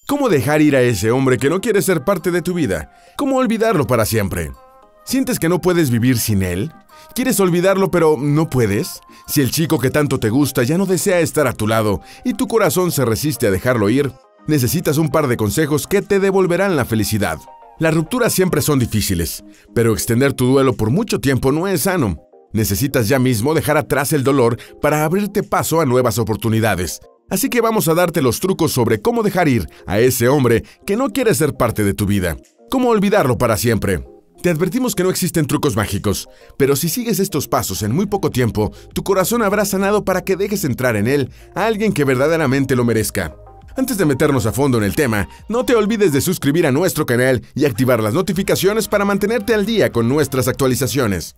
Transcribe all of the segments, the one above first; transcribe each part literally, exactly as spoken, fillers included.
¿Cómo dejar ir a ese hombre que no quiere ser parte de tu vida? ¿Cómo olvidarlo para siempre? ¿Sientes que no puedes vivir sin él? ¿Quieres olvidarlo pero no puedes? Si el chico que tanto te gusta ya no desea estar a tu lado y tu corazón se resiste a dejarlo ir, necesitas un par de consejos que te devolverán la felicidad. Las rupturas siempre son difíciles, pero extender tu duelo por mucho tiempo no es sano. Necesitas ya mismo dejar atrás el dolor para abrirte paso a nuevas oportunidades. Así que vamos a darte los trucos sobre cómo dejar ir a ese hombre que no quiere ser parte de tu vida. Cómo olvidarlo para siempre. Te advertimos que no existen trucos mágicos, pero si sigues estos pasos en muy poco tiempo, tu corazón habrá sanado para que dejes entrar en él a alguien que verdaderamente lo merezca. Antes de meternos a fondo en el tema, no te olvides de suscribir a nuestro canal y activar las notificaciones para mantenerte al día con nuestras actualizaciones.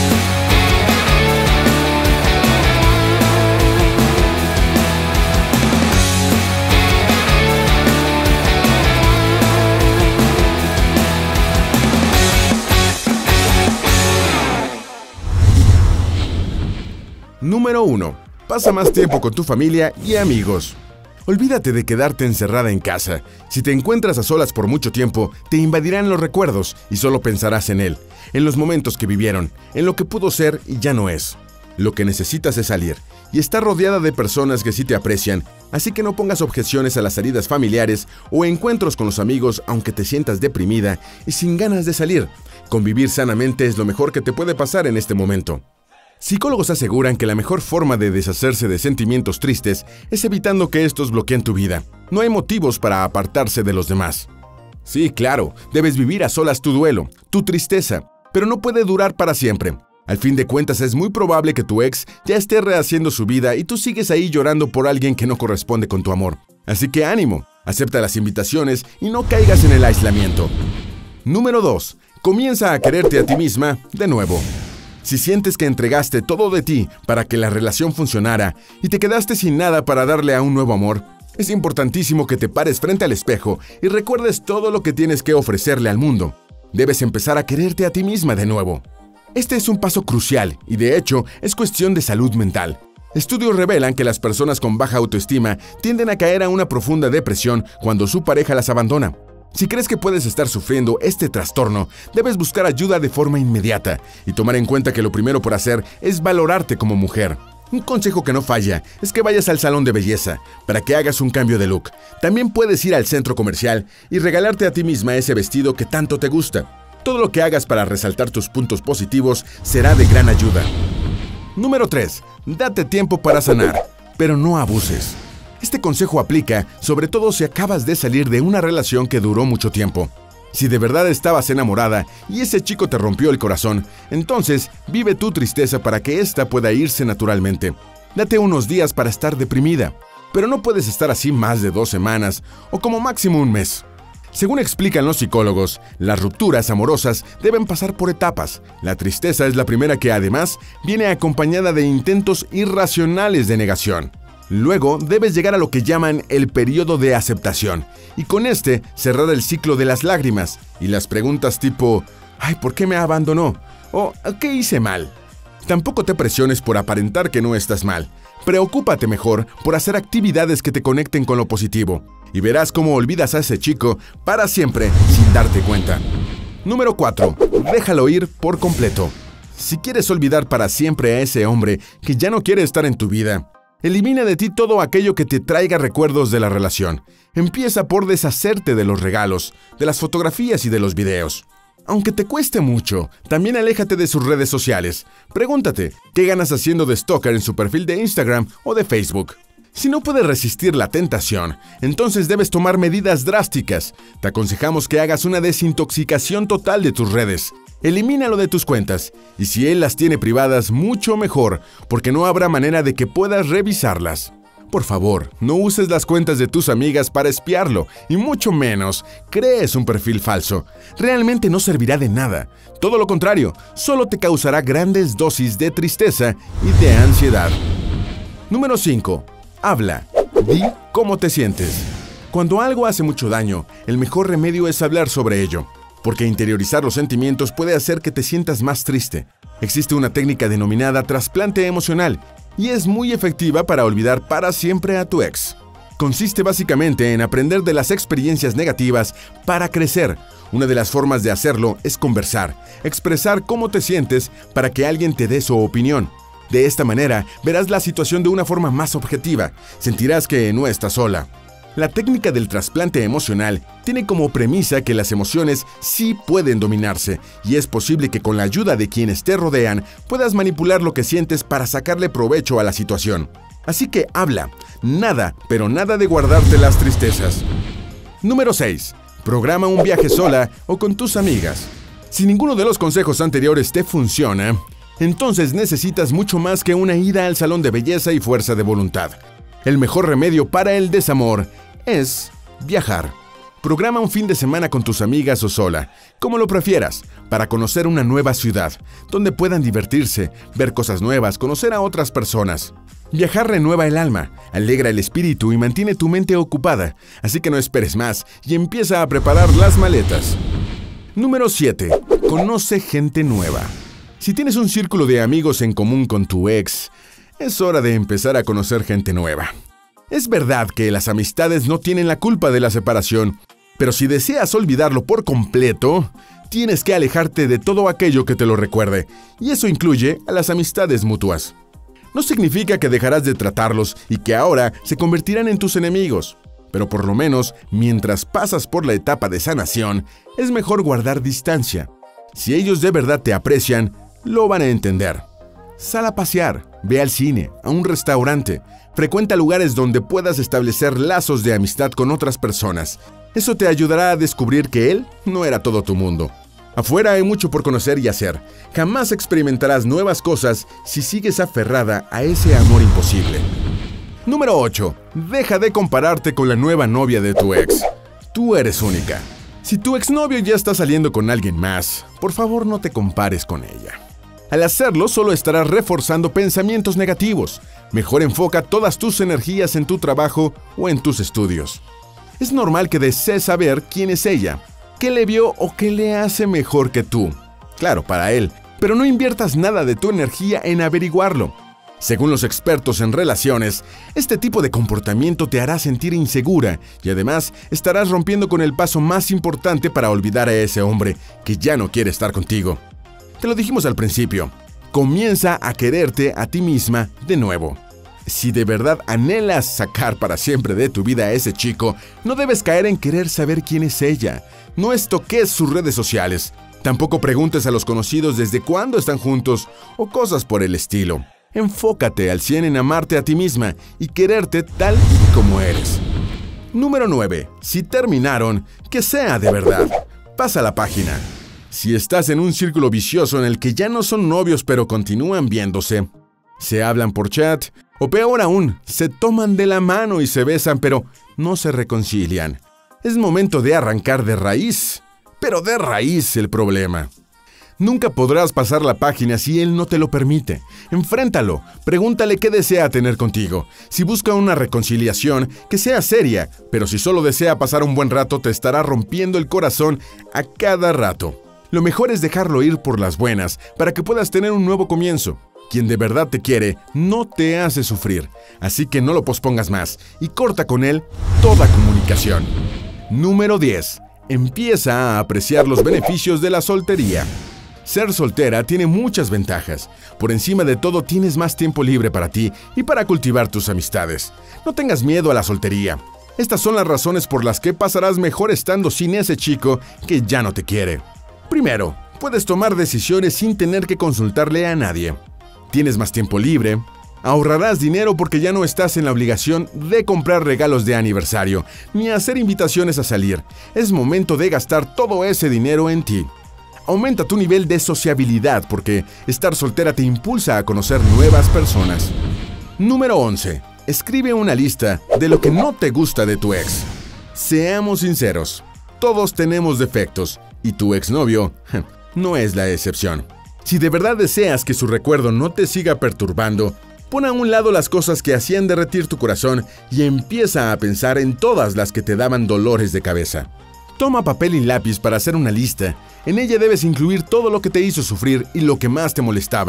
Número uno. Pasa más tiempo con tu familia y amigos. Olvídate de quedarte encerrada en casa. Si te encuentras a solas por mucho tiempo, te invadirán los recuerdos y solo pensarás en él, en los momentos que vivieron, en lo que pudo ser y ya no es. Lo que necesitas es salir y estar rodeada de personas que sí te aprecian, así que no pongas objeciones a las salidas familiares o encuentros con los amigos aunque te sientas deprimida y sin ganas de salir. Convivir sanamente es lo mejor que te puede pasar en este momento. Psicólogos aseguran que la mejor forma de deshacerse de sentimientos tristes es evitando que estos bloqueen tu vida. No hay motivos para apartarse de los demás. Sí, claro, debes vivir a solas tu duelo, tu tristeza, pero no puede durar para siempre. Al fin de cuentas es muy probable que tu ex ya esté rehaciendo su vida y tú sigues ahí llorando por alguien que no corresponde con tu amor. Así que ánimo, acepta las invitaciones y no caigas en el aislamiento. Número dos. Comienza a quererte a ti misma de nuevo. Si sientes que entregaste todo de ti para que la relación funcionara y te quedaste sin nada para darle a un nuevo amor, es importantísimo que te pares frente al espejo y recuerdes todo lo que tienes que ofrecerle al mundo. Debes empezar a quererte a ti misma de nuevo. Este es un paso crucial y de hecho es cuestión de salud mental. Estudios revelan que las personas con baja autoestima tienden a caer a una profunda depresión cuando su pareja las abandona. Si crees que puedes estar sufriendo este trastorno, debes buscar ayuda de forma inmediata y tomar en cuenta que lo primero por hacer es valorarte como mujer. Un consejo que no falla es que vayas al salón de belleza para que hagas un cambio de look. También puedes ir al centro comercial y regalarte a ti misma ese vestido que tanto te gusta. Todo lo que hagas para resaltar tus puntos positivos será de gran ayuda. Número tres. Date tiempo para sanar, pero no abuses. Este consejo aplica sobre todo si acabas de salir de una relación que duró mucho tiempo. Si de verdad estabas enamorada y ese chico te rompió el corazón, entonces vive tu tristeza para que ésta pueda irse naturalmente. Date unos días para estar deprimida, pero no puedes estar así más de dos semanas o como máximo un mes. Según explican los psicólogos, las rupturas amorosas deben pasar por etapas. La tristeza es la primera que además viene acompañada de intentos irracionales de negación. Luego, debes llegar a lo que llaman el periodo de aceptación, y con este cerrar el ciclo de las lágrimas y las preguntas tipo «Ay, ¿por qué me abandonó?» o «¿Qué hice mal?». Tampoco te presiones por aparentar que no estás mal. Preocúpate mejor por hacer actividades que te conecten con lo positivo, y verás cómo olvidas a ese chico para siempre sin darte cuenta. Número cuatro. Déjalo ir por completo. Si quieres olvidar para siempre a ese hombre que ya no quiere estar en tu vida, elimina de ti todo aquello que te traiga recuerdos de la relación. Empieza por deshacerte de los regalos, de las fotografías y de los videos. Aunque te cueste mucho, también aléjate de sus redes sociales. Pregúntate, ¿qué ganas haciendo de stalker en su perfil de Instagram o de Facebook? Si no puedes resistir la tentación, entonces debes tomar medidas drásticas. Te aconsejamos que hagas una desintoxicación total de tus redes. Elimínalo de tus cuentas, y si él las tiene privadas, mucho mejor, porque no habrá manera de que puedas revisarlas. Por favor, no uses las cuentas de tus amigas para espiarlo, y mucho menos crees un perfil falso. Realmente no servirá de nada. Todo lo contrario, solo te causará grandes dosis de tristeza y de ansiedad. Número cinco. Habla. Di cómo te sientes. Cuando algo hace mucho daño, el mejor remedio es hablar sobre ello, porque interiorizar los sentimientos puede hacer que te sientas más triste. Existe una técnica denominada trasplante emocional, y es muy efectiva para olvidar para siempre a tu ex. Consiste básicamente en aprender de las experiencias negativas para crecer. Una de las formas de hacerlo es conversar, expresar cómo te sientes para que alguien te dé su opinión. De esta manera, verás la situación de una forma más objetiva. Sentirás que no estás sola. La técnica del trasplante emocional tiene como premisa que las emociones sí pueden dominarse y es posible que con la ayuda de quienes te rodean puedas manipular lo que sientes para sacarle provecho a la situación. Así que habla, nada, pero nada de guardarte las tristezas. Número seis. Programa un viaje sola o con tus amigas. Si ninguno de los consejos anteriores te funciona, entonces necesitas mucho más que una ida al salón de belleza y fuerza de voluntad. El mejor remedio para el desamor es viajar. Programa un fin de semana con tus amigas o sola, como lo prefieras, para conocer una nueva ciudad, donde puedan divertirse, ver cosas nuevas, conocer a otras personas. Viajar renueva el alma, alegra el espíritu y mantiene tu mente ocupada, así que no esperes más y empieza a preparar las maletas. Número siete. Conoce gente nueva. Si tienes un círculo de amigos en común con tu ex, es hora de empezar a conocer gente nueva. Es verdad que las amistades no tienen la culpa de la separación, pero si deseas olvidarlo por completo, tienes que alejarte de todo aquello que te lo recuerde, y eso incluye a las amistades mutuas. No significa que dejarás de tratarlos y que ahora se convertirán en tus enemigos, pero por lo menos, mientras pasas por la etapa de sanación, es mejor guardar distancia. Si ellos de verdad te aprecian, lo van a entender. Sal a pasear, ve al cine, a un restaurante, frecuenta lugares donde puedas establecer lazos de amistad con otras personas. Eso te ayudará a descubrir que él no era todo tu mundo. Afuera hay mucho por conocer y hacer. Jamás experimentarás nuevas cosas si sigues aferrada a ese amor imposible. Número ocho. Deja de compararte con la nueva novia de tu ex. Tú eres única. Si tu exnovio ya está saliendo con alguien más, por favor no te compares con ella. Al hacerlo, solo estarás reforzando pensamientos negativos. Mejor enfoca todas tus energías en tu trabajo o en tus estudios. Es normal que desees saber quién es ella, qué le vio o qué le hace mejor que tú. Claro, para él, pero no inviertas nada de tu energía en averiguarlo. Según los expertos en relaciones, este tipo de comportamiento te hará sentir insegura y además estarás rompiendo con el paso más importante para olvidar a ese hombre que ya no quiere estar contigo. Te lo dijimos al principio, comienza a quererte a ti misma de nuevo. Si de verdad anhelas sacar para siempre de tu vida a ese chico, no debes caer en querer saber quién es ella. No estoques sus redes sociales. Tampoco preguntes a los conocidos desde cuándo están juntos o cosas por el estilo. Enfócate al cien en amarte a ti misma y quererte tal y como eres. Número nueve. Si terminaron, que sea de verdad. Pasa la página. Si estás en un círculo vicioso en el que ya no son novios pero continúan viéndose, se hablan por chat, o peor aún, se toman de la mano y se besan pero no se reconcilian, es momento de arrancar de raíz, pero de raíz el problema. Nunca podrás pasar la página si él no te lo permite. Enfréntalo, pregúntale qué desea tener contigo. Si busca una reconciliación, que sea seria, pero si solo desea pasar un buen rato, te estará rompiendo el corazón a cada rato. Lo mejor es dejarlo ir por las buenas, para que puedas tener un nuevo comienzo. Quien de verdad te quiere, no te hace sufrir, así que no lo pospongas más y corta con él toda comunicación. Número diez. Empieza a apreciar los beneficios de la soltería. Ser soltera tiene muchas ventajas. Por encima de todo, tienes más tiempo libre para ti y para cultivar tus amistades. No tengas miedo a la soltería. Estas son las razones por las que pasarás mejor estando sin ese chico que ya no te quiere. Primero, puedes tomar decisiones sin tener que consultarle a nadie. Tienes más tiempo libre. Ahorrarás dinero porque ya no estás en la obligación de comprar regalos de aniversario ni hacer invitaciones a salir. Es momento de gastar todo ese dinero en ti. Aumenta tu nivel de sociabilidad porque estar soltera te impulsa a conocer nuevas personas. Número once. Escribe una lista de lo que no te gusta de tu ex. Seamos sinceros, todos tenemos defectos y tu exnovio no es la excepción. Si de verdad deseas que su recuerdo no te siga perturbando, pon a un lado las cosas que hacían derretir tu corazón y empieza a pensar en todas las que te daban dolores de cabeza. Toma papel y lápiz para hacer una lista. En ella debes incluir todo lo que te hizo sufrir y lo que más te molestaba.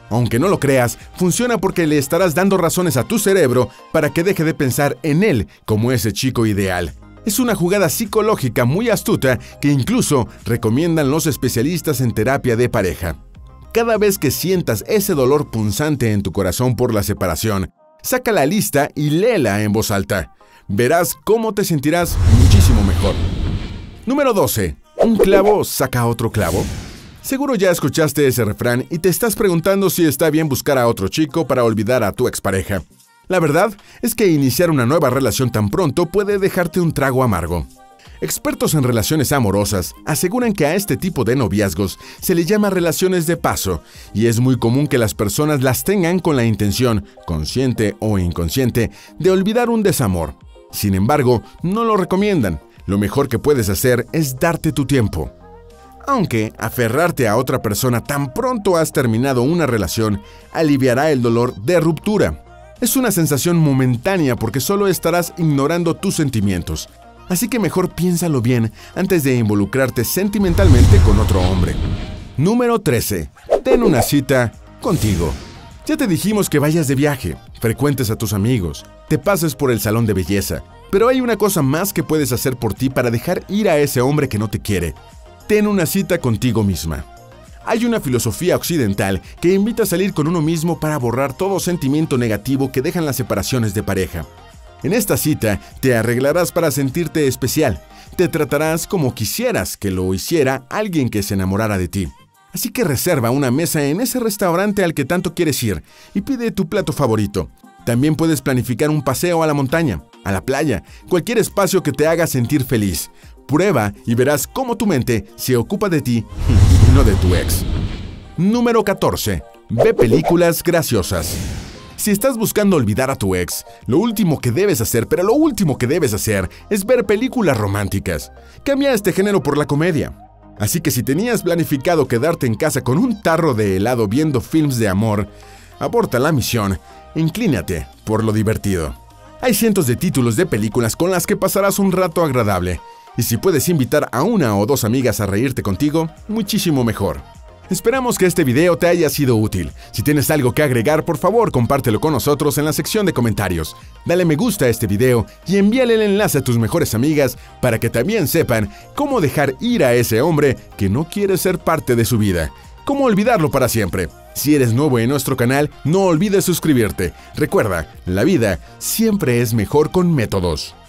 Aunque no lo creas, funciona porque le estarás dando razones a tu cerebro para que deje de pensar en él como ese chico ideal. Es una jugada psicológica muy astuta que incluso recomiendan los especialistas en terapia de pareja. Cada vez que sientas ese dolor punzante en tu corazón por la separación, saca la lista y léela en voz alta. Verás cómo te sentirás muchísimo mejor. Número doce. ¿Un clavo saca otro clavo? Seguro ya escuchaste ese refrán y te estás preguntando si está bien buscar a otro chico para olvidar a tu expareja. La verdad es que iniciar una nueva relación tan pronto puede dejarte un trago amargo. Expertos en relaciones amorosas aseguran que a este tipo de noviazgos se le llama relaciones de paso, y es muy común que las personas las tengan con la intención, consciente o inconsciente, de olvidar un desamor. Sin embargo, no lo recomiendan. Lo mejor que puedes hacer es darte tu tiempo. Aunque aferrarte a otra persona tan pronto has terminado una relación aliviará el dolor de ruptura. Es una sensación momentánea porque solo estarás ignorando tus sentimientos. Así que mejor piénsalo bien antes de involucrarte sentimentalmente con otro hombre. Número trece. Ten una cita contigo. Ya te dijimos que vayas de viaje, frecuentes a tus amigos, te pases por el salón de belleza. Pero hay una cosa más que puedes hacer por ti para dejar ir a ese hombre que no te quiere. Ten una cita contigo misma. Hay una filosofía occidental que invita a salir con uno mismo para borrar todo sentimiento negativo que dejan las separaciones de pareja. En esta cita te arreglarás para sentirte especial. Te tratarás como quisieras que lo hiciera alguien que se enamorara de ti. Así que reserva una mesa en ese restaurante al que tanto quieres ir y pide tu plato favorito. También puedes planificar un paseo a la montaña, a la playa, cualquier espacio que te haga sentir feliz. Prueba y verás cómo tu mente se ocupa de ti y no de tu ex. Número catorce. Ve películas graciosas. Si estás buscando olvidar a tu ex, lo último que debes hacer, pero lo último que debes hacer, es ver películas románticas. Cambia este género por la comedia. Así que si tenías planificado quedarte en casa con un tarro de helado viendo films de amor, aborta la misión e inclínate por lo divertido. Hay cientos de títulos de películas con las que pasarás un rato agradable. Y si puedes invitar a una o dos amigas a reírte contigo, muchísimo mejor. Esperamos que este video te haya sido útil. Si tienes algo que agregar, por favor, compártelo con nosotros en la sección de comentarios. Dale me gusta a este video y envíale el enlace a tus mejores amigas para que también sepan cómo dejar ir a ese hombre que no quiere ser parte de su vida. Cómo olvidarlo para siempre. Si eres nuevo en nuestro canal, no olvides suscribirte. Recuerda, la vida siempre es mejor con métodos.